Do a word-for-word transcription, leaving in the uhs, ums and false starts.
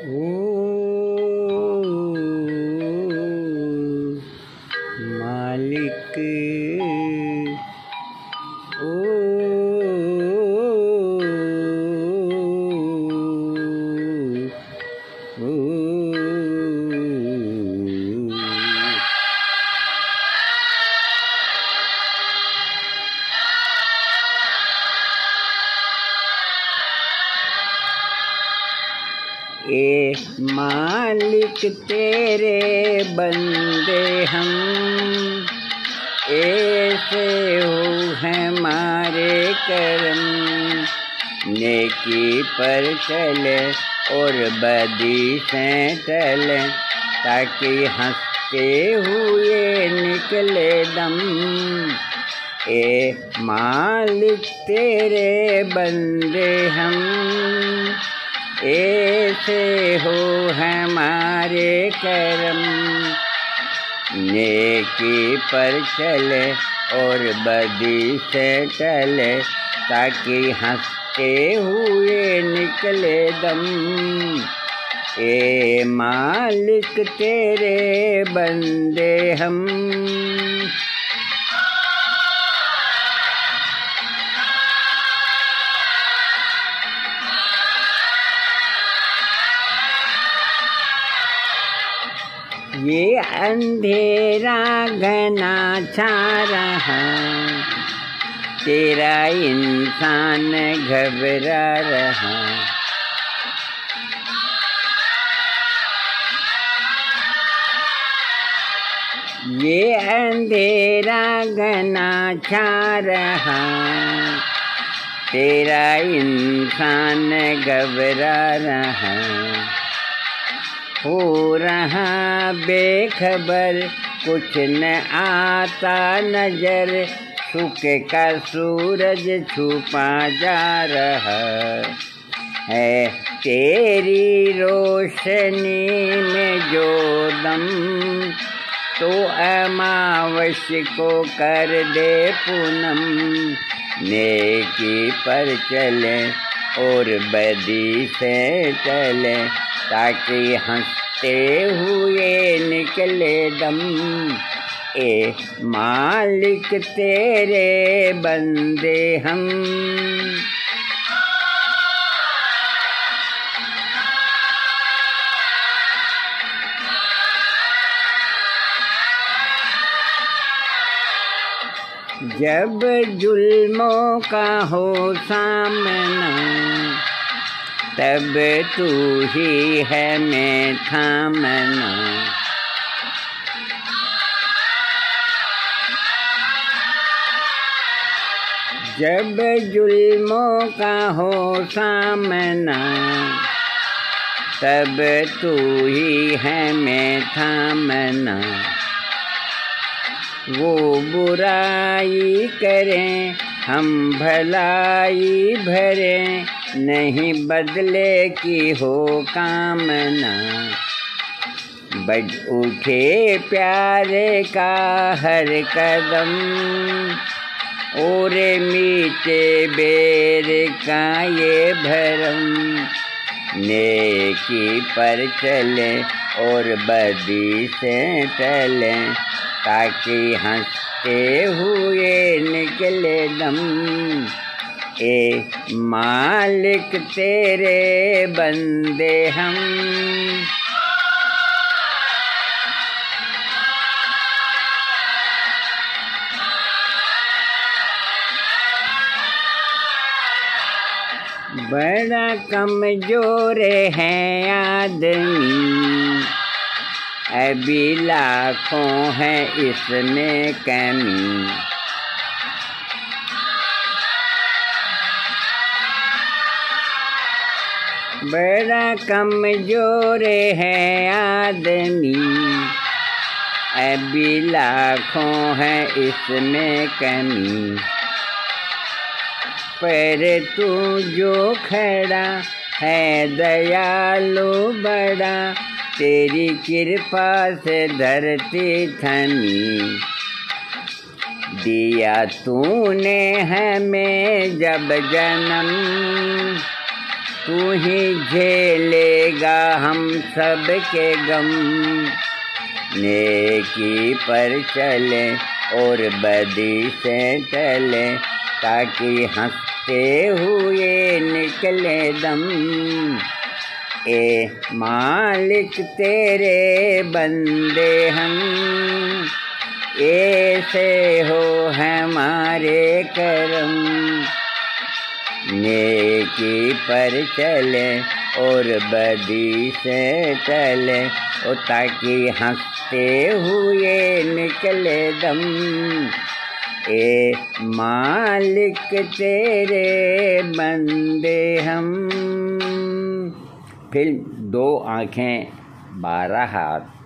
ओ मालिक, ओ ओ ए मालिक तेरे बंदे हम, ऐसे हो हमारे करम। नेकी पर चले और बदी से टले, ताकि हंसते हुए निकले दम। ए मालिक तेरे बंदे हम, ऐसे हो हमारे करम। नेकी पर चले और बदी से टले, ताकि हंसते हुए निकले दम। ए मालिक तेरे बंदे हम। ये अंधेरा घना छा रहा, तेरा इंसान घबरा रहा। ये अंधेरा घना छा रहा, तेरा इंसान घबरा रहा। हो रहा बेखबर, कुछ न आता नजर, सुख का सूरज छुपा जा रहा है। तेरी रोशनी में जो दम, तो अमावस को कर दे पूनम। नेकी पर चले और बदी से टले, ताकि हंसते हुए निकले दम। ए मालिक तेरे बंदे हम। जब जुल्मों का हो सामना, तब तू ही है मैं थामना। जब जुल्मों का हो सामना, तब तू ही है मैं थामना। वो बुराई करें हम भलाई भरें, नहीं बदले की हो कामना। बज उठे प्यारे का हर कदम, और मीठे बेर का ये भरम। नेकी पर चले और बदी से टले, ताकि हंसते हुए निकले दम। ए मालिक तेरे बंदे हम। बड़ा कमजोर है आदमी, अभी लाखों है इसमें कमी। बड़ा कमजोर है आदमी, अभी लाखों है इसमें कमी। पर तू जो खड़ा है दयालु बड़ा, तेरी कृपा से धरती थमी। दिया तूने हमें जब जन्म, तू ही झेलेगा हम सब के गम। नेकी पर चले और बदी से टले, ताकि हंसते हुए निकले दम। ए मालिक तेरे बंदे हम, ऐसे हो हमारे करम। नेकी पर चले और बदी से टले, ओ ताकि हंसते हुए निकले दम। ए मालिक तेरे बंदे हम। फिर दो आँखें बारह हाथ।